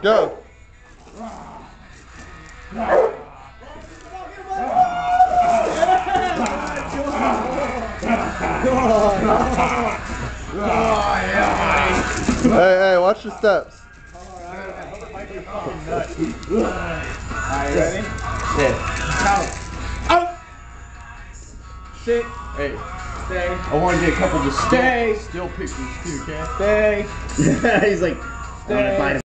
Go. Hey, watch the steps. Alright, ready? Sit. Count. Out. Sit. Hey, Stay. I want to get a couple of Stay. still pictures too, okay? Stay. He's like, Stay.